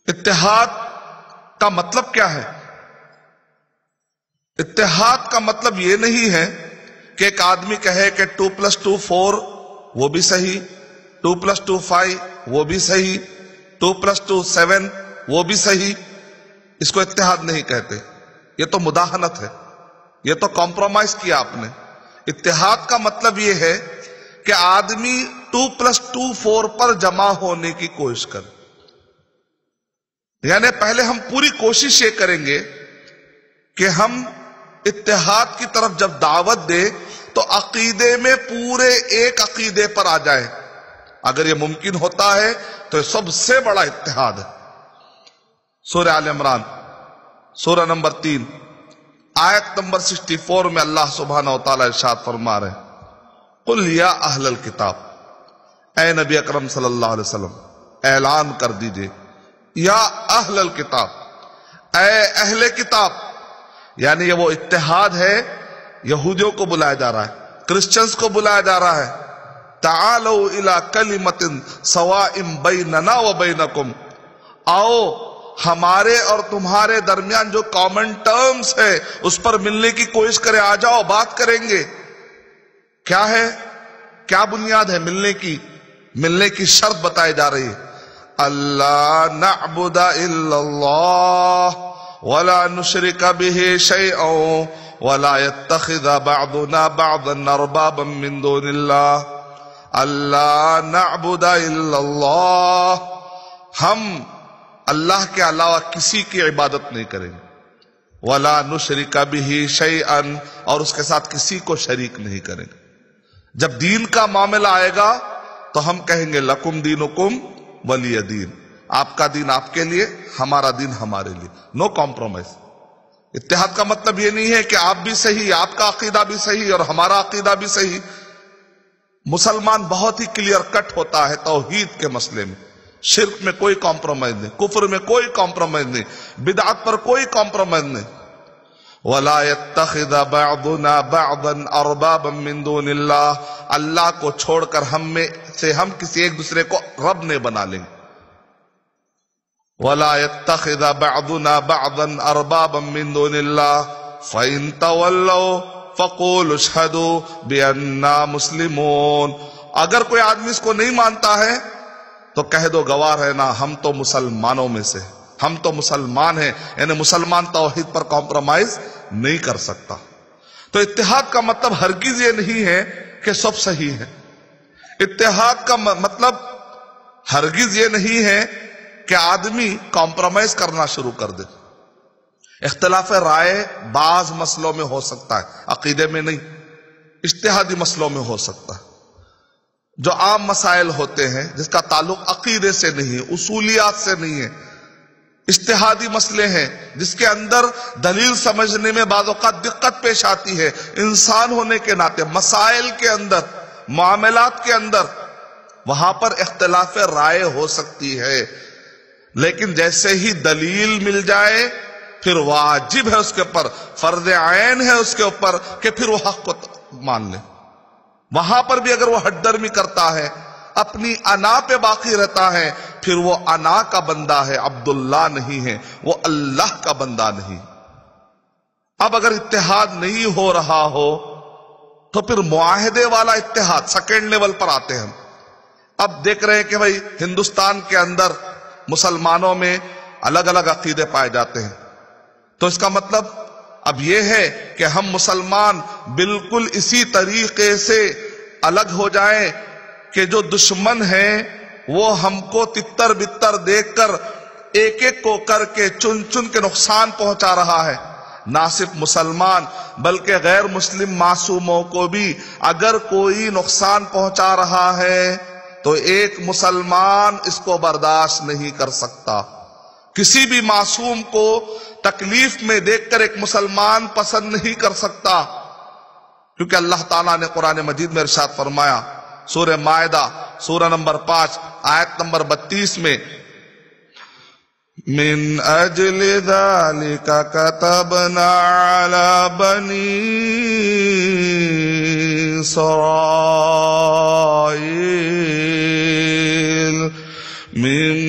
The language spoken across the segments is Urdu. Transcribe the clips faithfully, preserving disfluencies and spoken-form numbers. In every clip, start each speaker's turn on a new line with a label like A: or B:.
A: اتحاد کا مطلب کیا ہے؟ اتحاد کا مطلب یہ نہیں ہے کہ ایک آدمی کہے کہ ٹو پلس ٹو فور وہ بھی صحیح، ٹو پلس ٹو فائیو وہ بھی صحیح، ٹو پلس ٹو سیون وہ بھی صحیح. اس کو اتحاد نہیں کہتے، یہ تو مداہنت ہے، یہ تو کمپرومائز کیا آپ نے. اتحاد کا مطلب یہ ہے کہ آدمی ٹو پلس ٹو فور پر جمع ہونے کی کوشش کرے. یعنی پہلے ہم پوری کوشش یہ کریں گے کہ ہم اتحاد کی طرف جب دعوت دے تو عقیدے میں پورے ایک عقیدے پر آ جائے. اگر یہ ممکن ہوتا ہے تو یہ سب سے بڑا اتحاد ہے. سورہ آل عمران سورہ نمبر تین آیت نمبر سکسٹی فور میں اللہ سبحانہ و تعالی ارشاد فرما رہے ہیں، قل یا اہل الکتاب، اے نبی اکرم صلی اللہ علیہ وسلم اعلان کر دیجئے، یا اہل الکتاب، اے اہل کتاب. یعنی یہ وہ اتحاد ہے، یہودیوں کو بلایا جا رہا ہے، کرسچنز کو بلایا جا رہا ہے. تعالوا الی کلمۃ سواء بیننا و بینکم، آؤ ہمارے اور تمہارے درمیان جو کامن ٹرمز ہے اس پر ملنے کی کوشش کریں، آ جاؤ بات کریں گے. کیا ہے، کیا بنیاد ہے ملنے کی؟ ملنے کی شرط بتائی جا رہی ہے، اللہ نعبد الا اللہ ولا نشرک بہ شیئا ولا يتخذ بعضنا بعضا اربابا من دون اللہ. اللہ نعبد الا اللہ، ہم اللہ کے علاوہ کسی کی عبادت نہیں کریں گے. ولا نشرک بہ شیئا، اور اس کے ساتھ کسی کو شریک نہیں کریں گے. جب دین کا معاملہ آئے گا تو ہم کہیں گے لکم دینکم ولی دین، آپ کا دین آپ کے لیے، ہمارا دین ہمارے لیے. No compromise. اتحاد کا مطلب یہ نہیں ہے کہ آپ بھی صحیح، آپ کا عقیدہ بھی صحیح اور ہمارا عقیدہ بھی صحیح. مسلمان بہت ہی کلیئر کٹ ہوتا ہے توحید کے مسئلے میں. شرک میں کوئی کمپرومائز نہیں، کفر میں کوئی کمپرومائز نہیں، بدعت پر کوئی کمپرومائز نہیں. وَلَا يَتَّخِذَ بَعْضُنَا بَعْضًا أَرْبَابًا مِّن دُونِ اللَّهِ، اللہ کو چھوڑ کر ہم میں سے ہم کسی ایک دوسرے کو رب نے بنا لیں گے. وَلَا يَتَّخِذَ بَعْضُنَا بَعْضًا أَرْبَابًا مِّن دُونِ اللَّهِ فَإِن تَوَلَّوْا فَقُولُوا اشْهَدُوا بِأَنَّا مُسْلِمُونَ. اگر کوئی آدمی اس کو نہیں مانتا ہے تو کہہ دو گواہ رہنا ہم تو مسلمانوں میں سے، ہم تو مسلمان ہیں. یعنی مسلمان توحید پر کمپرومائز نہیں کر سکتا. تو اتحاد کا مطلب ہرگز یہ نہیں ہے کہ سب صحیح ہے. اتحاد کا مطلب ہرگز یہ نہیں ہے کہ آدمی کمپرومائز کرنا شروع کر دے. اختلاف رائے بعض مسئلوں میں ہو سکتا ہے، عقیدے میں نہیں، اجتہادی مسئلوں میں ہو سکتا ہے. جو عام مسائل ہوتے ہیں جس کا تعلق عقیدے سے نہیں ہے، اصولیات سے نہیں ہے، اجتہادی مسئلے ہیں جس کے اندر دلیل سمجھنے میں بعض اوقات دقت پیش آتی ہے. انسان ہونے کے ناطے مسائل کے اندر، معاملات کے اندر وہاں پر اختلاف رائے ہو سکتی ہے. لیکن جیسے ہی دلیل مل جائے پھر واجب ہے اس کے اوپر، فرض عین ہے اس کے اوپر کہ پھر وہ حق کو مان لے. وہاں پر بھی اگر وہ ہٹ درمی کرتا ہے، اپنی انا پہ باقی رہتا ہے، پھر وہ انا کا بندہ ہے، عبداللہ نہیں ہے، وہ اللہ کا بندہ نہیں. اب اگر اتحاد نہیں ہو رہا ہو تو پھر معاہدے والا اتحاد سیکنڈ لیول پر آتے ہیں. اب دیکھ رہے ہیں کہ بھائی ہندوستان کے اندر مسلمانوں میں الگ الگ عقیدے پائے جاتے ہیں، تو اس کا مطلب اب یہ ہے کہ ہم مسلمان بالکل اسی طریقے سے الگ ہو جائیں کہ جو دشمن ہیں وہ ہم کو تتر بتر دیکھ کر ایک ایک کو کر کے چن چن کے نقصان پہنچا رہا ہے. نہ صرف مسلمان بلکہ غیر مسلم معصوموں کو بھی اگر کوئی نقصان پہنچا رہا ہے تو ایک مسلمان اس کو برداشت نہیں کر سکتا. کسی بھی معصوم کو تکلیف میں دیکھ کر ایک مسلمان پسند نہیں کر سکتا، کیونکہ اللہ تعالیٰ نے قرآن مجید میں ارشاد فرمایا سورہ مائدہ سورہ نمبر پانچ آیت نمبر بتیس میں، من اجل ذالک کتبنا علی بنی اسرائیل من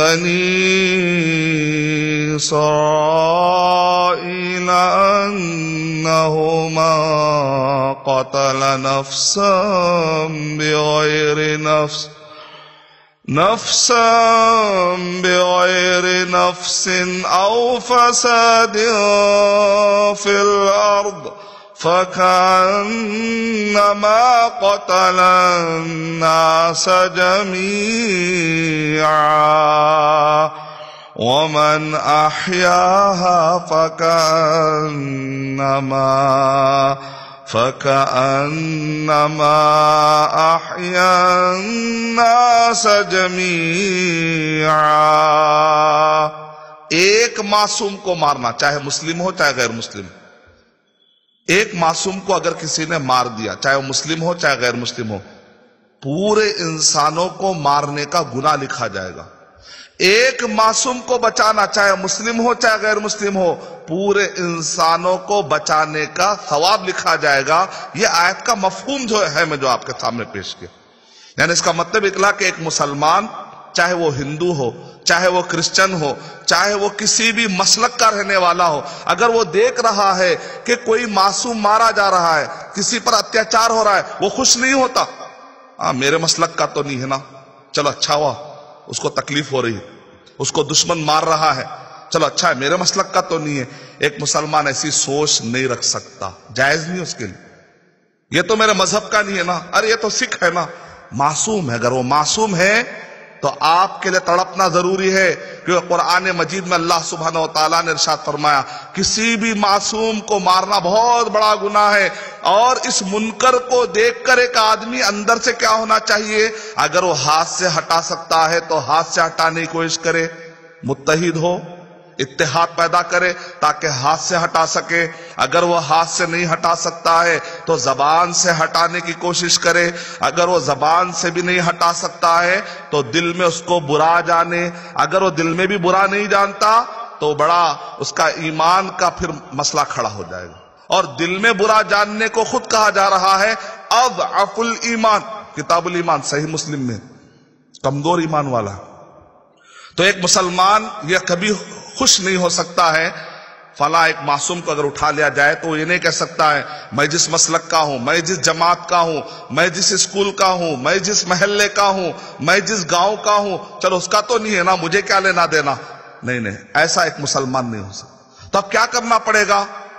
A: بني إسرائيل أنه من قتل نفسا بغير نفس نفسا بغير نفس أو فساد في الأرض فكأنما قتل الناس جميعا ومن أحياها فكأنما فكأنما أحيا الناس جميعا. ایک معصوم کو مارنا، چاہے مسلم ہو چاہے غیر مسلم، ایک معصوم کو اگر کسی نے مار دیا، چاہے وہ مسلم ہو چاہے غیر مسلم ہو، پورے انسانوں کو مارنے کا گناہ لکھا جائے گا. ایک معصوم کو بچانا، چاہے مسلم ہو چاہے غیر مسلم ہو، پورے انسانوں کو بچانے کا ثواب لکھا جائے گا. یہ آیت کا مفہوم جو ہے میں جو آپ کے سامنے پیش کیا، یعنی اس کا مطلب نکلا کہ ایک مسلمان، چاہے وہ ہندو ہو چاہے وہ کرسچن ہو چاہے وہ کسی بھی مسلک کا رہنے والا ہو، اگر وہ دیکھ رہا ہے کہ کوئی معصوم مارا جا رہا ہے، کسی پر اتیاچار ہو رہا ہے، وہ خوش نہیں ہوتا. ہاں میرے مسلک کا تو نہیں ہے نا، چلو اچھا ہوا، اس کو تکلیف ہو رہی ہے، اس کو دشمن مار رہا ہے، چلو اچھا ہے، میرے مسلک کا تو نہیں ہے. ایک مسلمان ایسی سوچ نہیں رکھ سکتا، جائز نہیں اس کے لیے. یہ تو میرے مذہب کا نہیں ہے نا، ارے یہ تو سکھ ہے نا، معصوم ہے. اگر وہ معصوم ہے تو آپ کے لیے تڑپنا ضروری ہے، کیونکہ قرآن مجید میں اللہ سبحانہ و تعالیٰ نے ارشاد فرمایا کسی بھی معصوم کو مارنا بہت بڑا گناہ ہے. اور اس منکر کو دیکھ کر ایک آدمی اندر سے کیا ہونا چاہیے؟ اگر وہ ہاتھ سے ہٹا سکتا ہے تو ہاتھ سے ہٹانے کی کوشش کرے، متحد ہو، اتحاد پیدا کرے تاکہ ہاتھ سے ہٹا سکے. اگر وہ ہاتھ سے نہیں ہٹا سکتا ہے تو زبان سے ہٹانے کی کوشش کرے. اگر وہ زبان سے بھی نہیں ہٹا سکتا ہے تو دل میں اس کو برا جانے. اگر وہ دل میں بھی برا نہیں جانتا تو بڑا اس کا ایمان کا پھر مسئلہ کھڑا ہو جائے گا. اور دل میں برا جاننے کو خود کہا جا رہا ہے اضعف الایمان، کتاب الایمان صحیح مسلم میں، کمزور ایمان والا. تو ایک مسلمان یہ کبھی خوش نہیں ہو سکتا ہے فلاں ایک معصوم کو اگر اٹھا لیا جائے تو وہ یہ نہیں کہہ سکتا ہے میں جس مسلک کا ہوں، میں جس جماعت کا ہوں، میں جس اسکول کا ہوں، میں جس محلے کا ہوں، میں جس گاؤں کا ہوں، چلو اس کا تو نہیں ہے نا، مجھے کیا لینا دینا. نہیں نہیں، ایسا ایک مسلمان نہیں ہو سکتا. تو اب کیا کرنا پڑے گا؟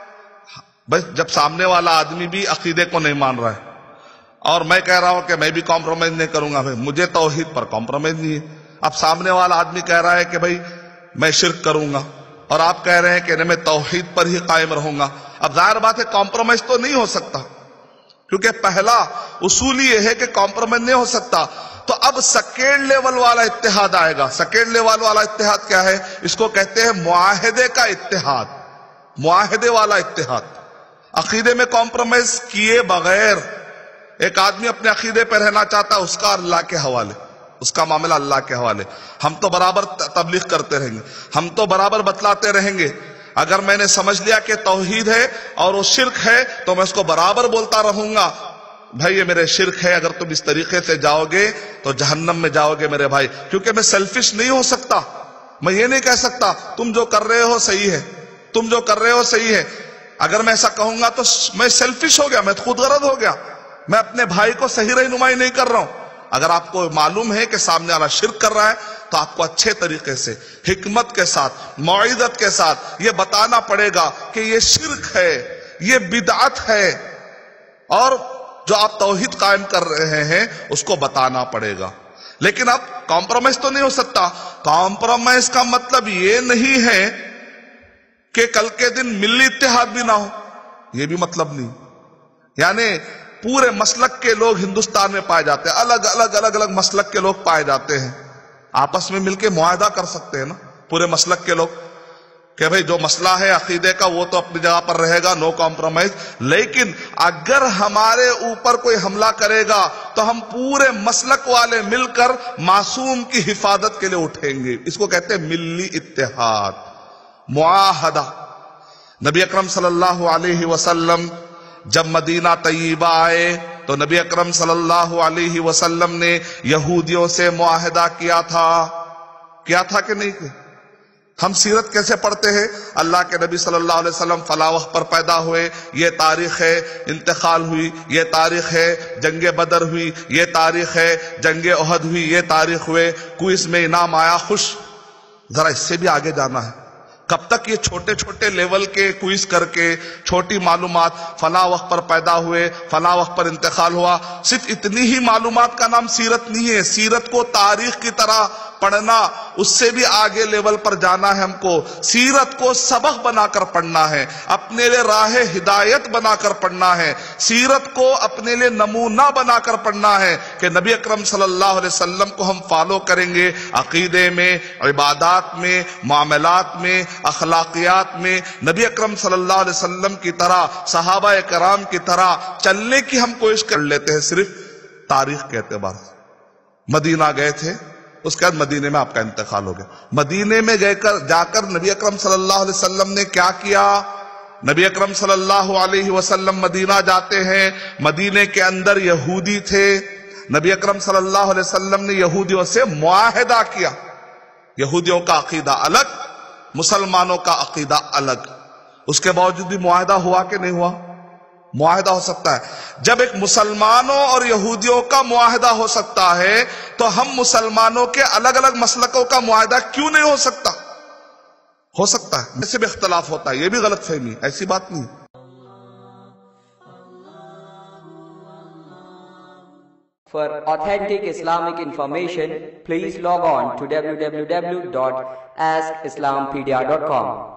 A: بس جب سامنے والا آدمی بھی عقیدے کو نہیں مان رہا ہے اور میں کہہ رہا ہوں کہ میں بھی کمپرومائز نہیں کروں گا، بھائی مجھے توحید پر کمپرومائز نہیں ہے. اب سامنے والا آدمی کہہ رہا ہے کہ بھائی میں شرک کروں گا اور آپ کہہ رہے ہیں کہ میں توحید پر ہی قائم رہوں گا. اب ظاہر بات ہے کمپرومائز تو نہیں ہو سکتا، کیونکہ پہلا اصول یہ ہے کہ کمپرومائز نہیں ہو سکتا. تو اب سیکنڈ لیول والا اتحاد آئے گا. سیکنڈ لیول والا اتحاد کیا ہے؟ اس کو کہتے ہیں معاہدے کا اتحاد، معاہدے والا اتحاد. عقیدے میں کمپرومائز کیے بغیر ایک آدمی اپنے عقیدے پہ رہنا چاہتا ہے، اس کا اللہ کے حوالے، اس کا معاملہ اللہ کے حوالے. ہم تو برابر تبلیغ کرتے رہیں گے، ہم تو برابر بتلاتے رہیں گے. اگر میں نے سمجھ لیا کہ توحید ہے اور وہ شرک ہے تو میں اس کو برابر بولتا رہوں گا، بھائی یہ میرے شرک ہے، اگر تم اس طریقے سے جاؤ گے تو جہنم میں جاؤ گے میرے بھائی. کیونکہ میں سیلفش نہیں ہو سکتا، میں یہ نہیں کہہ سکتا تم جو کر رہے ہو صحیح ہے، تم جو کر رہے ہو صحیح ہے. اگر میں ایسا کہوں گا تو میں سیلفش ہو گیا، میں خود غرض ہو گیا، میں اپنے بھائی کو صحیح رہنمائی نہیں کر رہا ہوں. اگر آپ کو معلوم ہے کہ سامنے والا شرک کر رہا ہے تو آپ کو اچھے طریقے سے حکمت کے ساتھ موعظت کے ساتھ یہ بتانا پڑے گا کہ یہ شرک ہے، یہ بدعت ہے، اور جو آپ توحید قائم کر رہے ہیں اس کو بتانا پڑے گا. لیکن اب کمپرومائز تو نہیں ہو سکتا. کمپرومائز کا مطلب یہ نہیں ہے کہ کل کے دن ملی اتحاد بھی نہ ہو، یہ بھی مطلب نہیں. یعنی پورے مسلک کے لوگ ہندوستان میں پائے جاتے ہیں، الگ الگ الگ الگ مسلک کے لوگ پائے جاتے ہیں، آپس میں مل کے معاہدہ کر سکتے ہیں نا پورے مسلک کے لوگ کہ بھئی جو مسئلہ ہے عقیدے کا وہ تو اپنی جگہ پر رہے گا، نو کمپرومائز. لیکن اگر ہمارے اوپر کوئی حملہ کرے گا تو ہم پورے مسلک والے مل کر معصوم کی حفاظت کے لیے اٹھیں گے. اس کو کہتے ہیں ملی اتحاد، معاہدہ. نبی اکرم صلی اللہ علیہ وسلم جب مدینہ طیبہ آئے تو نبی اکرم صلی اللہ علیہ وسلم نے یہودیوں سے معاہدہ کیا تھا. کیا تھا کہ نہیں کیا؟ ہم سیرت کیسے پڑھتے ہیں؟ اللہ کے نبی صلی اللہ علیہ وسلم فلاں وقت پر پیدا ہوئے، یہ تاریخ ہے، انتقال ہوئی، یہ تاریخ ہے، جنگ بدر ہوئی، یہ تاریخ ہے، جنگ احد ہوئی، یہ تاریخ ہوئے، کوئز میں انعام آیا، خوش۔ ذرا اس سے بھی آگے جانا ہے۔ کب تک یہ چھوٹے چھوٹے لیول کے کوئز کر کے چھوٹی معلومات، فلاں وقت پر پیدا ہوئے، فلاں وقت پر انتقال ہوا، صرف اتنی ہی معلومات کا نام سیرت نہیں ہے۔ سیرت کو تاریخ کی طرح پڑھنا، اس سے بھی آگے لیول پر جانا ہے ہم کو۔ سیرت کو سبق بنا کر پڑھنا ہے، اپنے لیے راہ ہدایت بنا کر پڑھنا ہے، سیرت کو اپنے لیے نمونہ بنا کر پڑھنا ہے کہ نبی اکرم صلی اللہ علیہ وسلم کو ہم فالو کریں گے، عقیدے میں، عبادات میں، معاملات میں، اخلاقیات میں نبی اکرم صلی اللہ علیہ وسلم کی طرح، صحابہ کرام کی طرح چلنے کی ہم کوشش کر لیتے ہیں صرف تاریخ کے اعتبار سے۔ مدینہ گئے تھے، اس کے بعد مدینے میں آپ کا انتقال ہو گیا۔ مدینے میں گئے کر جا کر نبی اکرم صلی اللہ علیہ وسلم نے کیا کیا؟ نبی اکرم صلی اللہ علیہ وسلم مدینہ جاتے ہیں، مدینے کے اندر یہودی تھے، نبی اکرم صلی اللہ علیہ وسلم نے یہودیوں سے معاہدہ کیا۔ یہودیوں کا عقیدہ الگ، مسلمانوں کا عقیدہ الگ، اس کے باوجود بھی معاہدہ ہوا کہ نہیں ہوا؟ معاہدہ ہو سکتا ہے۔ جب ایک مسلمانوں اور یہودیوں کا معاہدہ ہو سکتا ہے تو ہم مسلمانوں کے الگ الگ مسلکوں کا معاہدہ کیوں نہیں ہو سکتا؟ ہو سکتا ہے، ایسے بھی اختلاف ہوتا ہے، یہ بھی غلط فہمی، ایسی بات نہیں۔
B: For authentic Islamic information, please log on to w w w dot ask islampedia dot com.